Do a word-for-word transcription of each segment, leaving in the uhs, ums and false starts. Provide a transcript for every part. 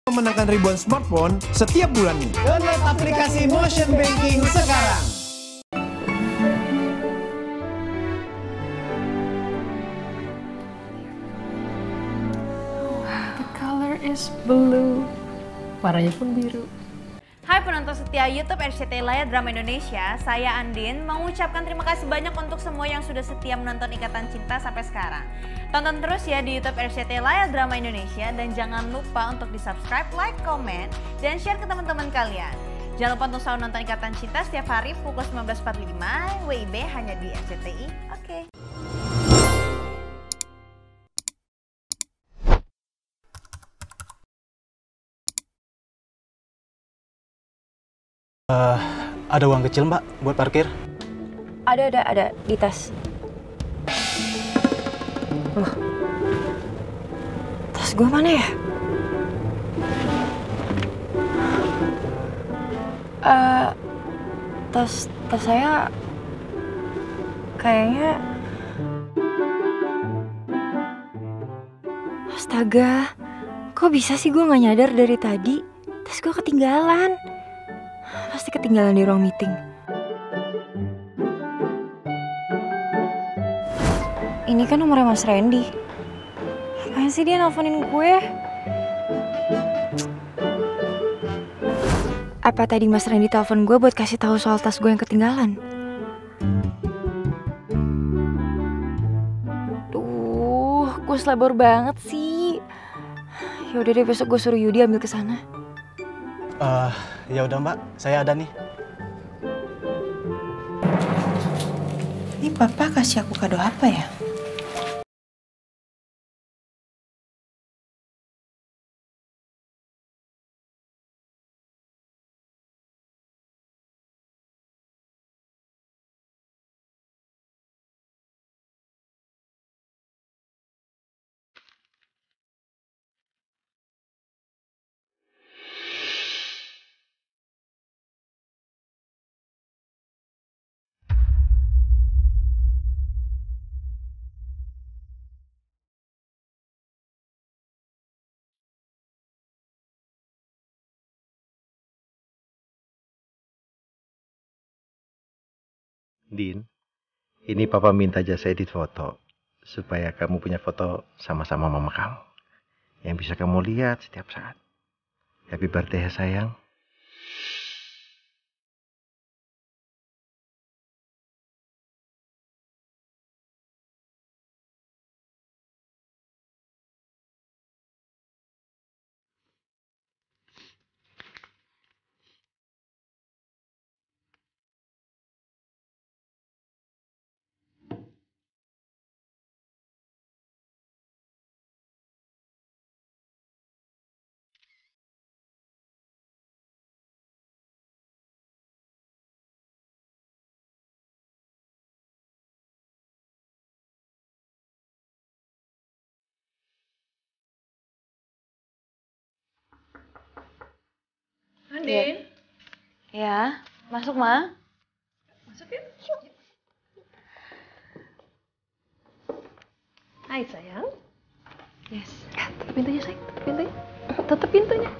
memenangkan ribuan smartphone setiap bulannya. Download aplikasi Motion Banking sekarang. The color is blue. Warnanya pun biru. Hai penonton setia YouTube R C T I Layar Drama Indonesia, saya Andin mengucapkan terima kasih banyak untuk semua yang sudah setia menonton Ikatan Cinta sampai sekarang. Tonton terus ya di YouTube R C T I Layar Drama Indonesia dan jangan lupa untuk di-subscribe, like, komen, dan share ke teman-teman kalian. Jangan lupa untuk selalu nonton Ikatan Cinta setiap hari pukul sembilan belas empat puluh lima W I B hanya di R C T I. Oke. Uh, ada uang kecil mbak buat parkir? Ada, ada, ada di tas. Loh, tas gue mana ya? Uh, tas, tas saya kayaknya... Astaga, kok bisa sih gue gak nyadar dari tadi? Tas gue ketinggalan. Pasti ketinggalan di ruang meeting. Ini kan nomornya Mas Randy. Apaan sih dia nelfonin gue? Apa tadi Mas Randy telepon gue buat kasih tahu soal tas gue yang ketinggalan? Duh, gue selebor banget sih. Yaudah deh, besok gue suruh Yudi ambil ke sana. Uh, ya udah mbak, saya ada nih. Ini papa kasih aku kado apa ya? Din, ini papa minta jasa edit foto supaya kamu punya foto sama-sama mama kamu yang bisa kamu lihat setiap saat. Happy birthday ya sayang. Andin. Ya, masuk Ma. Masuk ya. Hai sayang. Yes. Ya, tutup pintunya sayang, tutup pintunya. Tutup pintunya.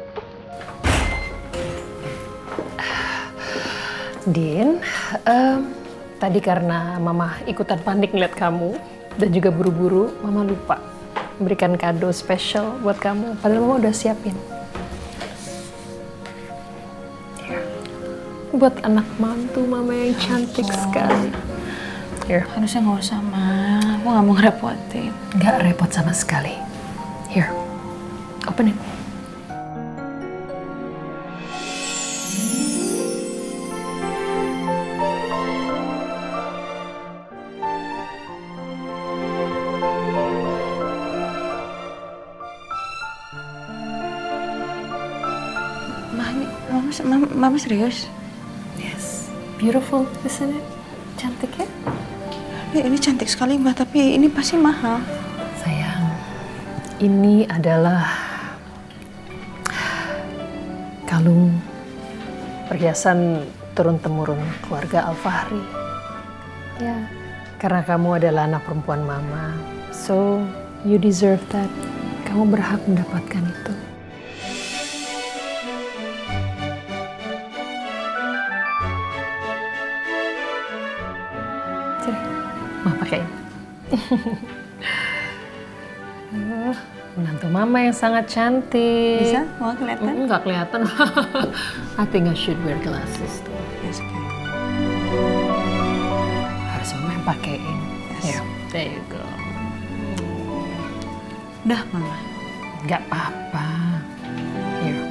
Din, um, tadi karena Mama ikutan panik ngeliat kamu dan juga buru-buru, Mama lupa memberikan kado spesial buat kamu. Padahal Mama udah siapin. Buat anak mantu Mama yang cantik oh. sekali. Here. Harusnya nggak usah, Ma. Aku nggak mau ngerepotin. Nggak repot sama sekali. Here, open it. Mama, mama, mama serius? Yes, beautiful, isn't it? Cantik ya? Ini, ini cantik sekali Mbak, tapi ini pasti mahal. Sayang, ini adalah kalung perhiasan turun-temurun keluarga Al-Fahri. Ya, karena kamu adalah anak perempuan Mama, so you deserve that. Kamu berhak mendapatkan itu. Ma pakai. Uh, menantu mama yang sangat cantik. Bisa? Mau kelihatan? Enggak kelihatan. I think I should wear glasses tuh. Yes, okay. Harus mama yang pakein. Yes. Yeah, there you go. Dah, Mama. Gak apa-apa. Here.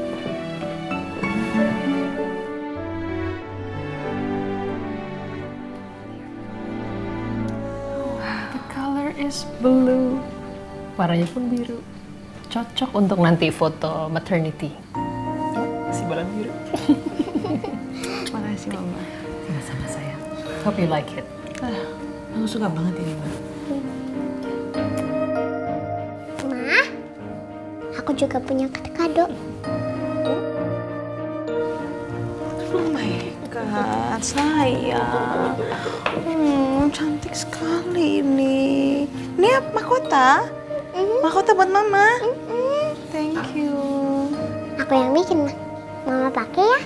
The color is blue. Warnanya pun biru. Cocok untuk nanti foto maternity. Ya, si balon biru. Makasih, Mama. Sama-sama sayang. Hope you like it. Ah, aku suka banget ini, Ma. Ma, aku juga punya kado. Oh my God, sayang. Hmm, cantik sekali ini. Ini apa, mahkota? Mm-hmm. Mahkota buat Mama? Mm-hmm. Thank you. Aku yang bikin, Ma. Mama pakai ya?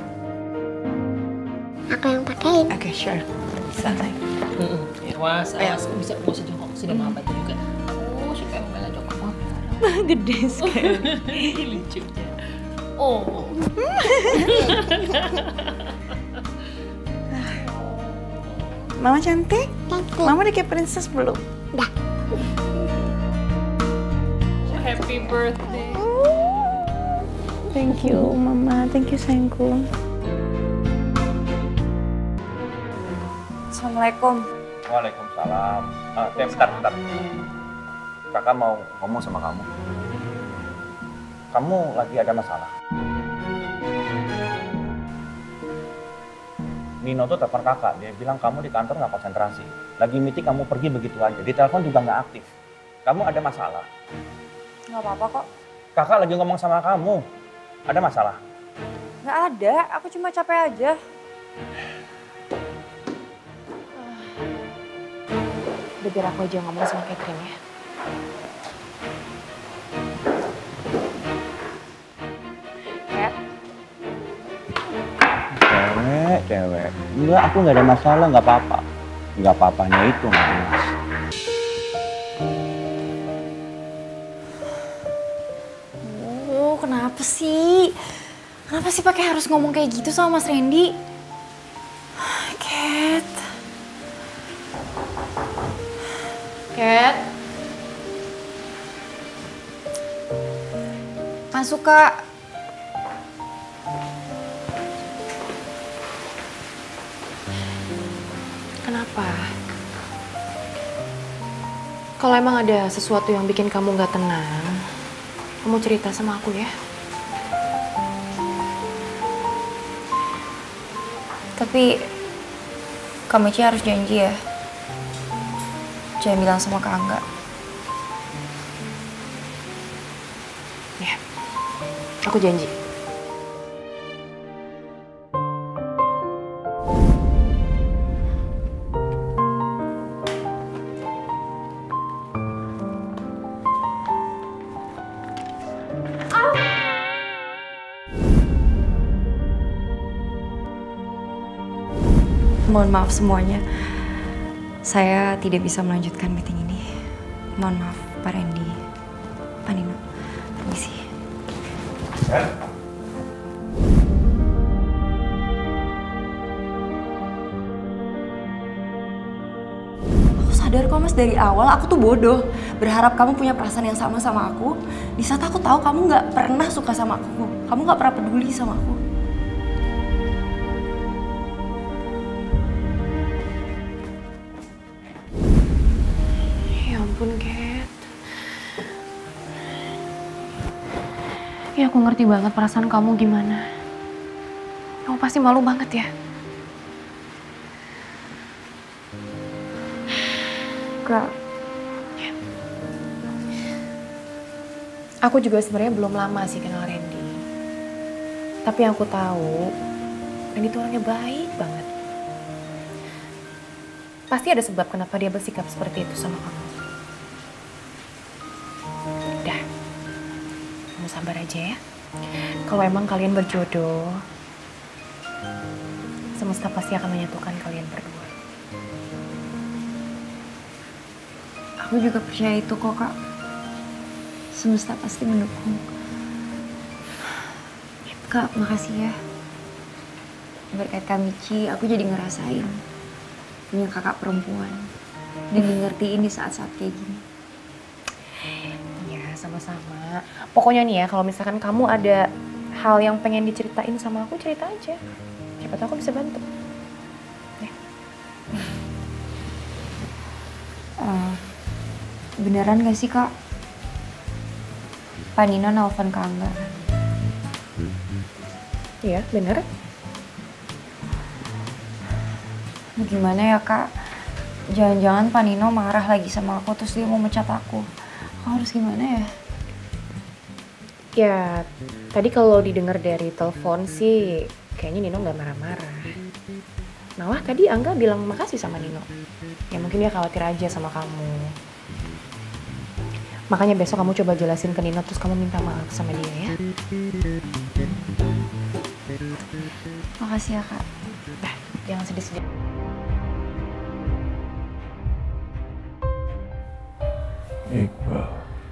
Aku yang pakein. Oke, okay, sure. Bisa, sayang. Awas, awas. Bisa, mau sejongkok. Sini mama bantu juga. Oh, si kayak membela jongkok apa? Gede sekali. Lucu. Oh. Mama cantik? Cantik. Mama udah kayak princess belum? Dah. Happy birthday. Thank you, Mama. Thank you, sayangku. Assalamualaikum. Waalaikumsalam. Uh, bentar, bentar. Kakak mau ngomong sama kamu. Kamu lagi ada masalah. Nino tuh telepon kakak, dia bilang kamu di kantor nggak konsentrasi. Lagi meeting kamu pergi begitu aja, di telepon juga nggak aktif. Kamu ada masalah? Nggak apa-apa kok. Kakak lagi ngomong sama kamu. Ada masalah? Nggak ada, aku cuma capek aja. Udah biar aku aja ngomong sama Catherine ya. Cat? Cewek, cewek. Enggak, aku nggak ada masalah, nggak apa-apa. Nggak apa-apanya itu nggak jelas. Oh, kenapa sih? Kenapa sih pakai harus ngomong kayak gitu sama Mas Randy? Cat. Cat. Masuk, Kak. Kenapa? Kalau emang ada sesuatu yang bikin kamu nggak tenang, kamu cerita sama aku ya. Tapi, kamu Ci harus janji ya. Jangan bilang sama Kak Angga. Ya, aku janji. Mohon maaf semuanya. Saya tidak bisa melanjutkan meeting ini. Mohon maaf, Pak Randy, Pak Nino. Permisi. Aku sadar kok Mas, dari awal aku tuh bodoh. Berharap kamu punya perasaan yang sama sama aku. Di saat aku tahu kamu nggak pernah suka sama aku. Kamu nggak pernah peduli sama aku. Ampun, Kat. Ya, aku ngerti banget perasaan kamu gimana. Kamu pasti malu banget ya. Kak. Ya. Aku juga sebenarnya belum lama sih kenal Randy. Tapi yang aku tahu, Randy tuh orangnya baik banget. Pasti ada sebab kenapa dia bersikap seperti itu sama kamu. Udah, kamu sabar aja ya. Kalau emang kalian berjodoh, semesta pasti akan menyatukan kalian berdua. Aku juga percaya itu kok, Kak. Semesta pasti mendukung. Kak, makasih ya. Berkat Kak Michi, aku jadi ngerasain punya kakak perempuan. Dan ngertiin di saat-saat kayak gini. Ya, sama-sama. Pokoknya nih ya, kalau misalkan kamu ada hal yang pengen diceritain sama aku, cerita aja. Siapa tahu aku bisa bantu. Ya. Uh, beneran gak sih, Kak? Pak Nino nelfon Kak Angga. Iya, bener. Gimana ya, Kak? Jangan-jangan Pak Nino marah lagi sama aku terus dia mau mecat aku. Aku harus gimana ya? Ya, tadi kalau didengar dari telepon sih kayaknya Nino nggak marah-marah. Malah tadi Angga bilang makasih sama Nino. Ya mungkin dia khawatir aja sama kamu. Makanya besok kamu coba jelasin ke Nino terus kamu minta maaf sama dia ya. Makasih ya, Kak. Nah, jangan sedih-sedih. Iqbal.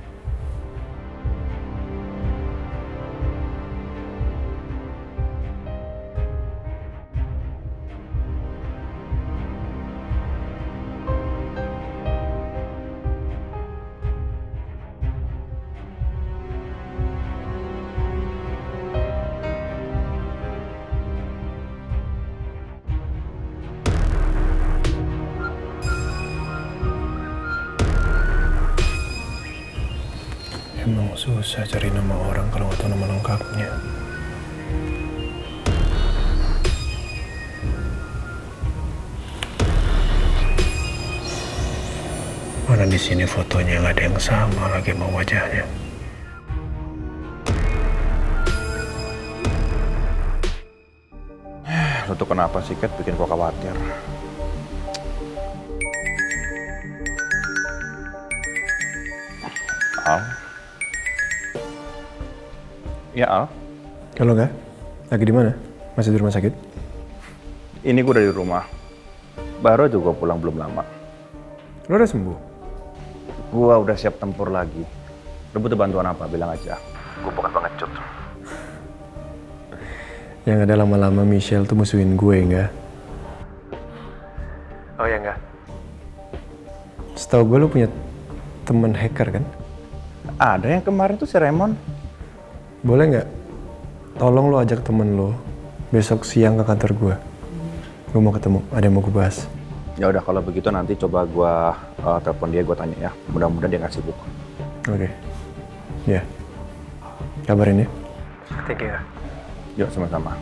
Emang susah cari nama orang kalau nggak tahu nama lengkapnya. Mana di sini fotonya nggak ada yang sama lagi sama wajahnya. Lu tuh kenapa sih, Kat, bikin gua khawatir? Al? Ya, Al? Halo, Kak. Lagi di mana? Masih di rumah sakit? Ini gue udah di rumah. Baru aja gue pulang belum lama. Lo udah sembuh? Gue udah siap tempur lagi. Lo butuh bantuan apa? Bilang aja. Gue bukan pengecut. Yang ada lama-lama Michelle tuh musuhin gue, enggak? Oh ya, enggak? Setahu gue lo punya temen hacker kan? Ada yang kemarin tuh si Raymond. Boleh nggak? Tolong lo ajak temen lo besok siang ke kantor gue. Gue mau ketemu, ada yang mau gue bahas. Ya udah kalau begitu nanti coba gue uh, telepon dia, gue tanya ya. Mudah-mudahan dia nggak sibuk. Oke. Okay. Ya. Kabarin ya. Thank you. Yuk sama-sama.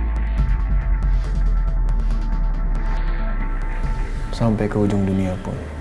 Sampai ke ujung dunia pun